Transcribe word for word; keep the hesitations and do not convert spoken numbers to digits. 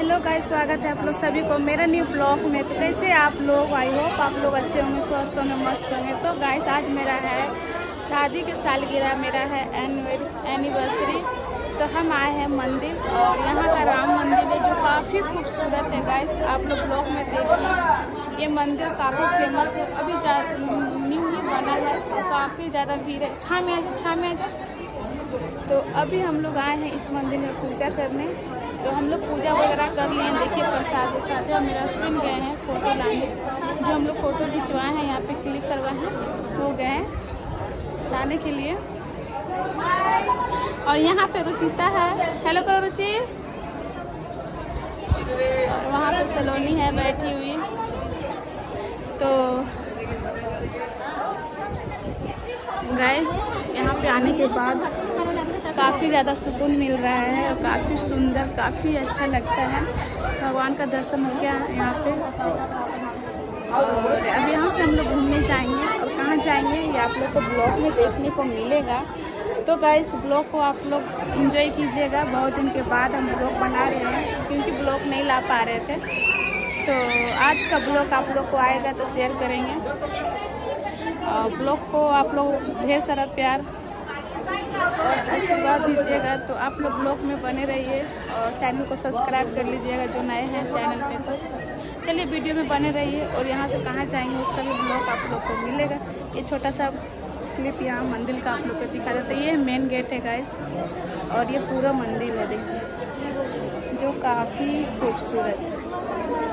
Hello guys, स्वागत है आप लोग सभी को मेरा न्यू ब्लॉग में। तो कैसे आप लोग, आई होप आप लोग अच्छे होंगे, स्वस्थ होंगे, मस्त होंगे। तो गाइस आज मेरा है शादी की सालगिरह, मेरा है एनिवर्सरी। तो हम आए हैं मंदिर, और यहाँ का राम मंदिर है जो काफ़ी खूबसूरत है। गाइस आप लोग ब्लॉग में देखिए, ये मंदिर काफ़ी फेमस है, अभी न्यू ही बना है और काफ़ी ज़्यादा भीड़ है। छा में आ जाए, छा में आ जाए। तो अभी हम लोग आए हैं इस मंदिर में पूजा करने। तो हम लोग पूजा वगैरह कर लिए, देखिए प्रसाद उसाद है। मेरा हस्बैंड गए हैं फ़ोटो लाने, जो हम लोग फ़ोटो खिंचवाए हैं, यहाँ पे क्लिक करवाए हैं, वो गए हैं लाने के लिए। और यहाँ पे रुचिता है, हेलो करो रुचि। और वहाँ पे सलोनी है बैठी हुई। तो गाइस यहाँ पे आने के बाद काफ़ी ज़्यादा सुकून मिल रहा है और काफ़ी सुंदर, काफ़ी अच्छा लगता है। भगवान का दर्शन हो गया यहाँ पे। और अब यहाँ से हम लोग घूमने जाएंगे, और कहाँ जाएंगे ये आप लोग को ब्लॉग में देखने को मिलेगा। तो गाइस ब्लॉग को आप लोग एंजॉय कीजिएगा। बहुत दिन के बाद हम ब्लॉग बना रहे हैं, क्योंकि ब्लॉग नहीं ला पा रहे थे। तो आज का ब्लॉग आप लोग को आएगा तो शेयर करेंगे। ब्लॉग को आप लोग ढेर सारा प्यार और आशीर्वाद दीजिएगा। तो आप लोग ब्लॉग में बने रहिए और चैनल को सब्सक्राइब कर लीजिएगा जो नए हैं चैनल पे। तो चलिए वीडियो में बने रहिए, और यहाँ से कहाँ जाएंगे उसका भी ब्लॉग आप लोग को मिलेगा। ये छोटा सा क्लिप यहाँ मंदिर का आप लोग को दिखा देता है। ये मेन गेट है गाइस, और ये पूरा मंदिर है देखिए, जो काफ़ी खूबसूरत है।